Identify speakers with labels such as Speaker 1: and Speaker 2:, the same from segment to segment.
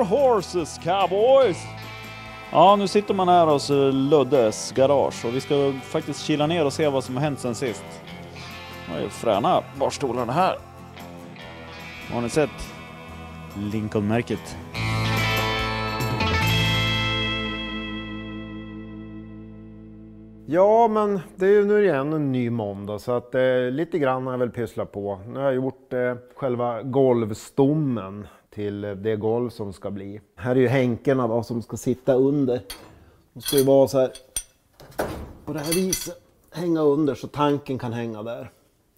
Speaker 1: horses, cowboys! Ja, nu sitter man här hos Luddes garage och vi ska faktiskt kila ner och se vad som har hänt sen sist. Det är ju fräna barstolarna här. Har ni sett Lincoln-märket?
Speaker 2: Ja, men det är ju nu igen en ny måndag så att lite grann har jag väl pysslat på. Nu har jag gjort själva golvstommen till det golv som ska bli. Här är ju hänkerna då, som ska sitta under. De ska ju vara så här på det här viset, hänga under så tanken kan hänga där.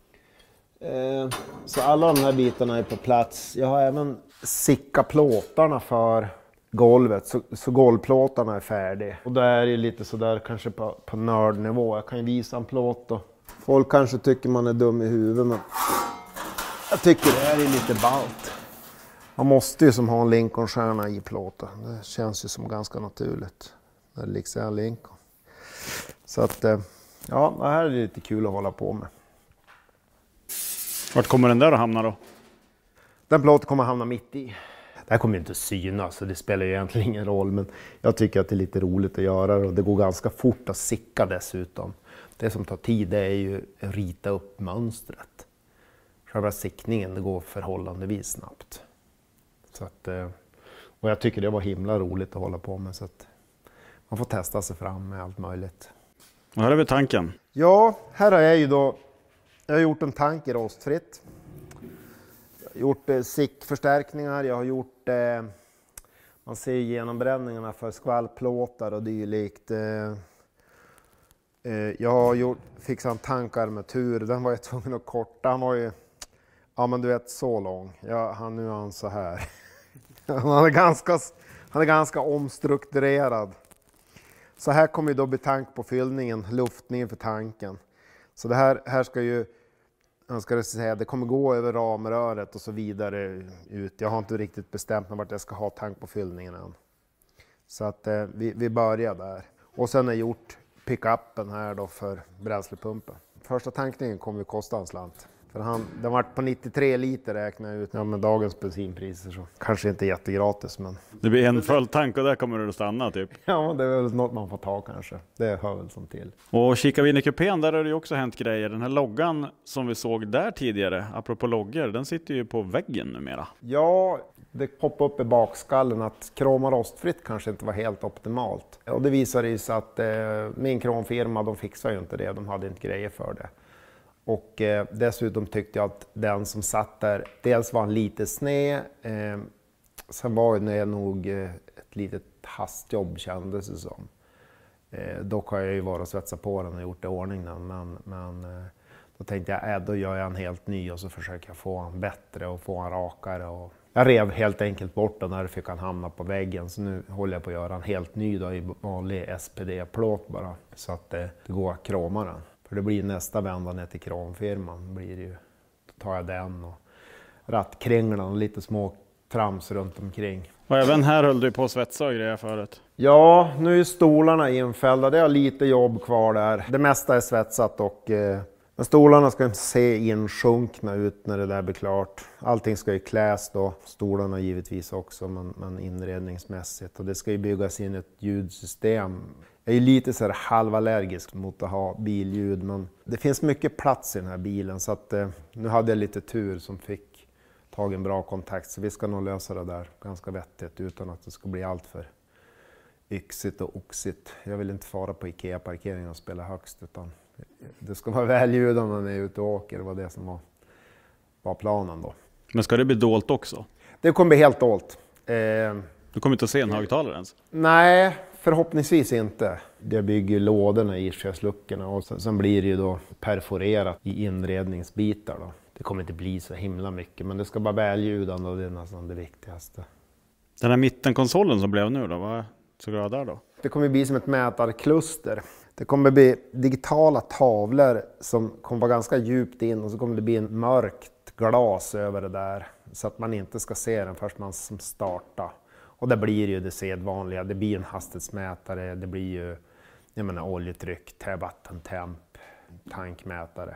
Speaker 2: Så alla de här bitarna är på plats. Jag har även sickat plåtarna för golvet, så golvplåtarna är färdiga. Och det är ju lite sådär kanske på nördnivå. Jag kan ju visa en plåt och folk kanske tycker man är dum i huvudet, men jag tycker det här är lite ballt. Man måste ju som ha en Lincoln-stjärna i plåten. Det känns ju som ganska naturligt. Det är liksom en Lincoln. Så att ja, det här är lite kul att hålla på med.
Speaker 1: Vart kommer den där att hamna då?
Speaker 2: Den plåten kommer att hamna mitt i. Det här kommer ju inte att synas så det spelar ju egentligen ingen roll, men jag tycker att det är lite roligt att göra det och det går ganska fort att sicka dessutom. Det som tar tid är ju att rita upp mönstret. Själva sickningen det går förhållandevis snabbt. Så att, och jag tycker det var himla roligt att hålla på med så att man får testa sig fram med allt möjligt.
Speaker 1: Och här är vi tanken.
Speaker 2: Ja, här har jag ju då, jag har gjort en tank i rostfritt. Jag har gjort sickförstärkningar, jag har gjort, man ser genombränningarna för skvallplåtar och dylikt. Jag har fixat en tankarmatur, den var jag tvungen att korta, han var ju, ja men du vet så lång. Nu är han så här. Han är ganska omstrukturerad. Så här kommer ju då bli tank på fyllningen, luftningen för tanken. Så det här ska ju, jag ska säga, det kommer gå över ramröret och så vidare ut. Jag har inte riktigt bestämt mig vart jag ska ha tank på fyllningen än. Så att vi börjar där. Och sen har jag gjort pickuppen här då för bränslepumpen. Första tankningen kommer ju kosta en slant. För den var på 93 liter räknar jag ut. Ja, med dagens bensinpriser så kanske inte jättegratis, men...
Speaker 1: Det blir en full tank och där kommer du att stanna typ.
Speaker 2: Ja, det är väl något man får ta kanske. Det hör väl som till.
Speaker 1: Och kikar vi in i kupén, där har det ju också hänt grejer. Den här loggan som vi såg där tidigare, apropå loggor, den sitter ju på väggen numera.
Speaker 2: Ja, det poppade upp i bakskallen att kroma rostfritt kanske inte var helt optimalt. Och det visade sig att min kromfirma, de fixade ju inte det. De hade inte grejer för det. Och dessutom tyckte jag att den som satt där, dels var en lite sned, sen var det nog ett litet hastjobb kändes det som. Dock har jag ju varit och svetsat på den och gjort det i ordning den, men då tänkte jag då gör jag en helt ny och så försöker jag få en bättre och få en rakare. Och jag rev helt enkelt bort den när jag fick han hamna på väggen, så nu håller jag på att göra en helt ny då, i vanlig SPD-plåt bara, så att det går att kroma den. För det blir nästa vända ner till kromfirman. Då tar jag den och rattkringlan och lite små trams runt omkring.
Speaker 1: Och även här höll du på att svetsa och grejer förut.
Speaker 2: Ja, nu är stolarna infällda. Det är lite jobb kvar där. Det mesta är svetsat och men stolarna ska inte se insjunkna ut när det där blir klart. Allting ska ju kläs då. Stolarna givetvis också, men inredningsmässigt. Och det ska ju byggas in ett ljudsystem. Jag är lite så här halvallergisk mot att ha billjud, men det finns mycket plats i den här bilen så att nu hade jag lite tur som fick tag i en bra kontakt, så vi ska nog lösa det där ganska vettigt utan att det ska bli allt för yxigt och oxigt. Jag vill inte fara på IKEA-parkeringen och spela högst, utan det ska vara välljudande när jag är ute och åker. Det var det som var planen då.
Speaker 1: Men ska det bli dolt också?
Speaker 2: Det kommer bli helt dolt.
Speaker 1: Du kommer inte att se en högtalare ens?
Speaker 2: Nej, förhoppningsvis inte. Jag bygger lådorna i körsluckorna och sen blir det ju då perforerat i inredningsbitar då. Det kommer inte bli så himla mycket, men det ska vara välljudande och det är nästan det viktigaste.
Speaker 1: Den här mittenkonsolen som blev nu då, vad såg du där då?
Speaker 2: Det kommer bli som ett mätarkluster. Det kommer bli digitala tavlor som kommer vara ganska djupt in och så kommer det bli en mörkt glas över det där så att man inte ska se den först man startar. Och det blir ju det sedvanliga, det blir en hastighetsmätare, det blir ju oljetryck, vattentemp, tankmätare.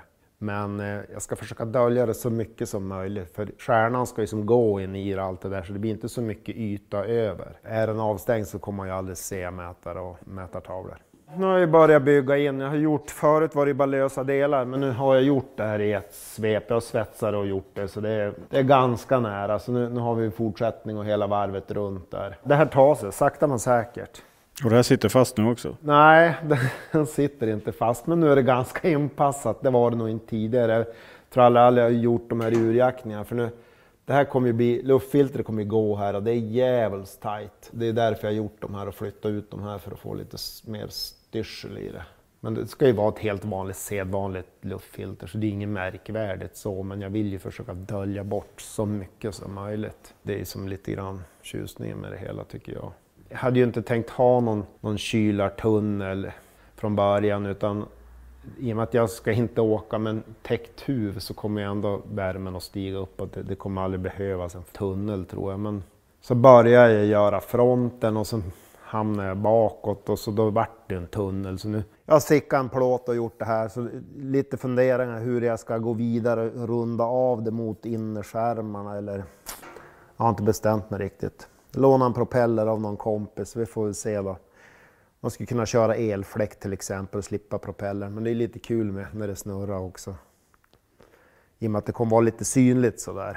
Speaker 2: Men jag ska försöka dölja det så mycket som möjligt. För stjärnan ska ju som gå in i allt det där så det blir inte så mycket yta över. Är den avstängd så kommer man ju aldrig se mätare och mätartavlor. Nu har jag börjat bygga in. Jag har gjort, förut var det bara lösa delar men nu har jag gjort det här i ett svep. Jag har svetsat och gjort det så det är ganska nära. Så nu har vi fortsättning och hela varvet runt där. Det här tar sig sakta men säkert.
Speaker 1: Och det här sitter fast nu också?
Speaker 2: Nej, den sitter inte fast men nu är det ganska inpassat. Det var det nog inte tidigare. Jag tror aldrig jag har gjort de här urjackningarna för nu det här kommer ju bli, luftfiltret kommer ju gå här och det är jävligt tajt. Det är därför jag har gjort de här och flyttat ut de här för att få lite mer styrsel i det. Men det ska ju vara ett helt vanligt, sedvanligt luftfilter så det är inget märkvärdigt så. Men jag vill ju försöka dölja bort så mycket som möjligt. Det är som lite grann tjusningen med det hela tycker jag. Jag hade ju inte tänkt ha någon kylartunnel från början utan i och med att jag ska inte åka med en täckt huv så kommer ändå värmen att stiga upp och det kommer aldrig behövas en tunnel tror jag. Men så började jag göra fronten och så hamnade jag bakåt och så då vart det en tunnel. Så nu jag har sickat en plåt och gjort det här så lite funderingar hur jag ska gå vidare och runda av det mot innerskärmarna eller jag har inte bestämt mig riktigt. Låna en propeller av någon kompis, vi får väl se då. Man skulle kunna köra elfläkt till exempel och slippa propeller. Men det är lite kul med när det snurrar också. I och med att det kommer vara lite synligt sådär.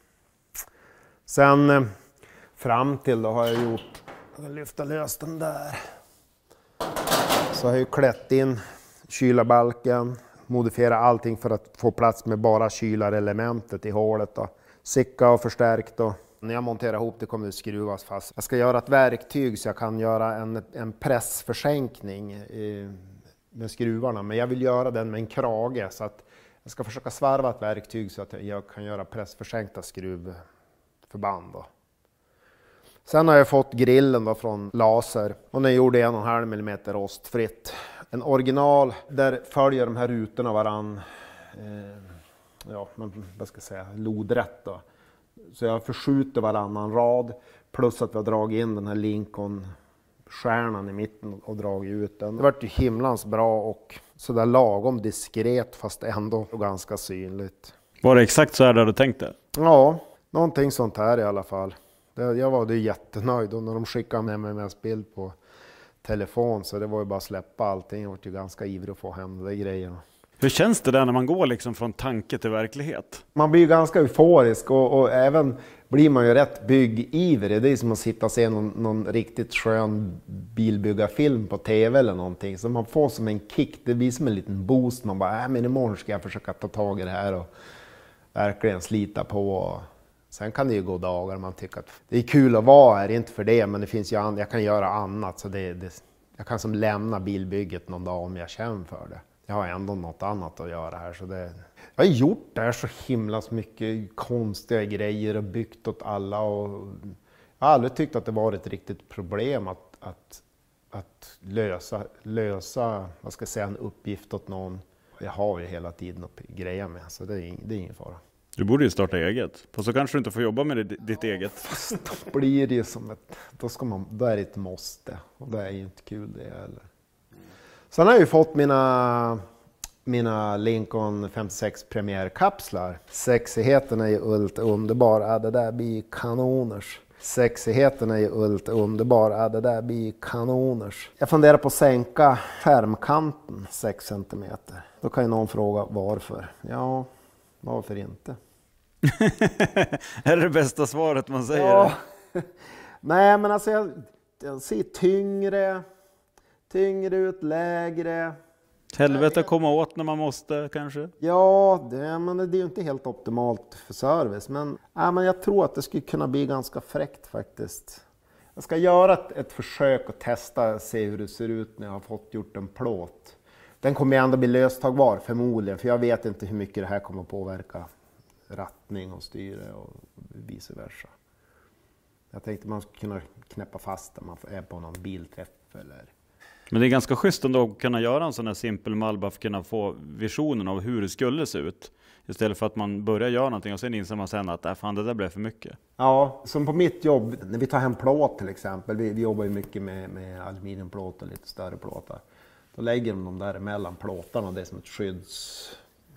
Speaker 2: Sen fram till då har jag gjort, jag lyfter lös den där. Så har jag klätt in kylarbalken. Modifierat allting för att få plats med bara kylarelementet i hålet då. Sicka och förstärkt då. När jag monterar ihop det kommer det skruvas fast. Jag ska göra ett verktyg så jag kan göra en pressförsänkning med skruvarna. Men jag vill göra den med en krage så att jag ska försöka svarva ett verktyg så att jag kan göra pressförsänkta skruvförband. Då. Sen har jag fått grillen då från Laser och den gjorde 1,5 mm rostfritt. En original där följer de här rutorna varann. Ja, vad ska jag säga, lodrätt då. Så jag förskjuter varannan rad plus att vi har dragit in den här Lincoln-stjärnan i mitten och dragit ut den. Det vart ju himlans bra och sådär lagom diskret fast ändå ganska synligt.
Speaker 1: Var det exakt så här där du tänkte?
Speaker 2: Ja, någonting sånt här i alla fall. Jag var ju jättenöjd och när de skickade med mig bild på telefon så det var ju bara att släppa allting. Jag var ju ganska ivrig att få hem de där grejerna.
Speaker 1: Hur känns det där när man går liksom från tanke till verklighet?
Speaker 2: Man blir ganska euforisk och även blir man ju rätt byggivrig. Det är som att sitta och se någon riktigt skön bilbyggarfilm på tv eller någonting. Så man får som en kick, det blir som en liten boost. Man bara, men imorgon ska jag försöka ta tag i det här och verkligen slita på. Sen kan det ju gå dagar man tycker att det är kul att vara här, inte för det, men det finns ju jag kan göra annat. Så jag kan som lämna bilbygget någon dag om jag känner för det. Jag har ändå något annat att göra här. Så jag har gjort det här så himla mycket konstiga grejer och byggt åt alla. Och jag har aldrig tyckt att det var ett riktigt problem att lösa vad ska jag säga, en uppgift åt någon. Jag har ju hela tiden att greja med, så det är ingen fara.
Speaker 1: Du borde ju starta eget. För så kanske du inte får jobba med ditt eget.
Speaker 2: Fast då blir det ju som då är det ett måste. Och det är ju inte kul det heller. Sen har jag ju fått mina Lincoln 56 premiärkapslar. Sexigheten är ju ullt underbar. Det där blir kanoners. Sexigheten är ju ullt underbar. Det där blir kanoners. Jag funderar på att sänka skärmkanten 6 cm. Då kan ju någon fråga varför. Ja, varför inte?
Speaker 1: Är det bästa svaret man säger?
Speaker 2: Ja. Nej, men alltså jag ser tyngre ut, lägre.
Speaker 1: Helvete komma åt när man måste kanske?
Speaker 2: Ja, men det är ju inte helt optimalt för service. Men jag tror att det skulle kunna bli ganska fräckt faktiskt. Jag ska göra ett försök att testa, se hur det ser ut när jag har fått gjort en plåt. Den kommer ändå bli löstagbar förmodligen, för jag vet inte hur mycket det här kommer att påverka rattning och styre och vice versa. Jag tänkte man skulle kunna knäppa fast när man är på någon bilträff eller...
Speaker 1: Men det är ganska schysst ändå att kunna göra en sån här simpel mall bara för att kunna få visionen av hur det skulle se ut. Istället för att man börjar göra någonting och sen inser man sen att fan, det där blev för mycket.
Speaker 2: Ja, som på mitt jobb, när vi tar hem plåt till exempel. Vi jobbar ju mycket med aluminiumplåt och lite större plåtar. Då lägger de där emellan plåtarna, det är som ett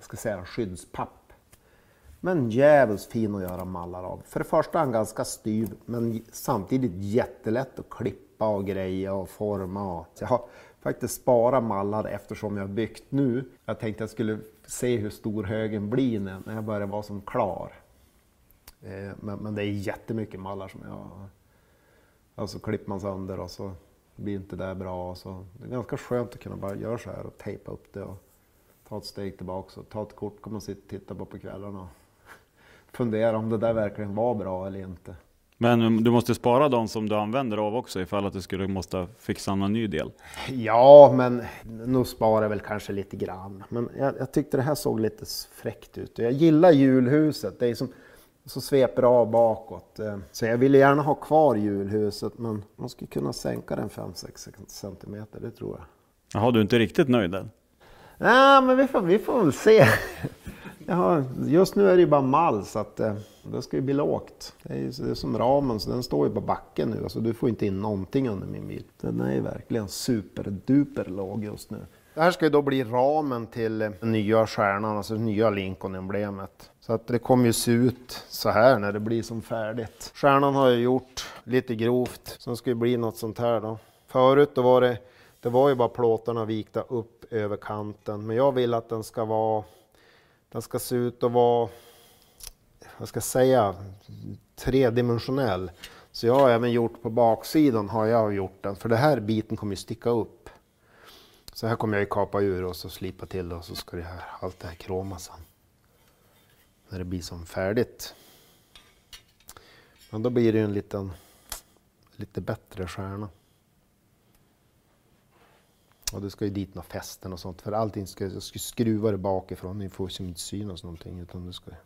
Speaker 2: ska säga, skyddspapp. Men jävligt fin att göra mallar av. För det första är han ganska styv, men samtidigt jättelätt att klippa och greja och forma. Så jag har faktiskt sparat mallar eftersom jag har byggt nu. Jag tänkte jag skulle se hur stor högen blir när jag börjar vara som klar. Men det är jättemycket mallar som jag... Alltså klipper man sönder och så blir inte det bra. Så det är ganska skönt att kunna bara göra så här och tejpa upp det och ta ett steg tillbaka och ta ett kort, kan man sitta och titta på kvällarna och fundera om det där verkligen var bra eller inte.
Speaker 1: Men du måste spara de som du använder av också ifall att du skulle måste fixa en ny del.
Speaker 2: Ja, men nu sparar jag väl kanske lite grann. Men jag tyckte det här såg lite fräckt ut. Jag gillar hjulhuset, det är som så sveper av bakåt. Så jag ville gärna ha kvar hjulhuset, men man skulle kunna sänka den 5-6 centimeter, det tror jag.
Speaker 1: Jaha, du är inte riktigt nöjd än?
Speaker 2: Nej, men vi får väl se. Just nu är det ju bara mall, så att det ska ju bli lågt. Det är som ramen, så den står ju på backen nu. Alltså, du får inte in någonting under min bil. Den är ju verkligen superduper låg just nu. Det här ska ju då bli ramen till den nya stjärnan, alltså nya Lincoln-emblemet. Så att det kommer ju se ut så här när det blir som färdigt. Stjärnan har jag gjort lite grovt, så det ska ju bli något sånt här då. Förut då var det var ju bara plåtarna vikta upp över kanten. Men jag vill att den ska se ut att vara, vad ska jag säga, tredimensionell. Så jag har även gjort på baksidan, har jag gjort den. För det här biten kommer ju sticka upp. Så här kommer jag ju kapa ur och så slipa till och så ska allt det här kroma sen. När det blir som färdigt. Men då blir det ju en lite bättre stjärna. Och det ska ju dit några fästen och sånt. För allting jag ska skruva det bakifrån. Ni får ju inte synas någonting. Utan det ska...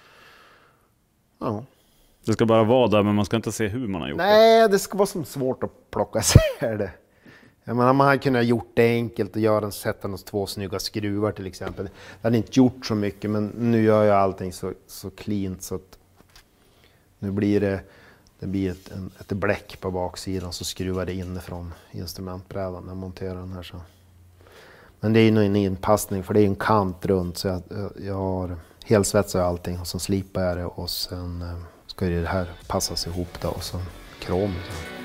Speaker 2: Ja.
Speaker 1: Det ska bara vara där, men man ska inte se hur man har gjort det.
Speaker 2: Nej, det ska vara som svårt att plocka isär det. Jag menar, man hade kunnat gjort det enkelt och sätta några 2 snygga skruvar till exempel. Det hade inte gjort så mycket, men nu gör jag allting så cleant så att nu blir det blir ett bläck på baksidan, så skruvar det inifrån instrumentbrädan när jag monterar den här. Så. Men det är ju nog en inpassning, för det är en kant runt, så jag har helsvetsat allting och så slipar jag det och sen ska det här passas ihop då och så krom. Så.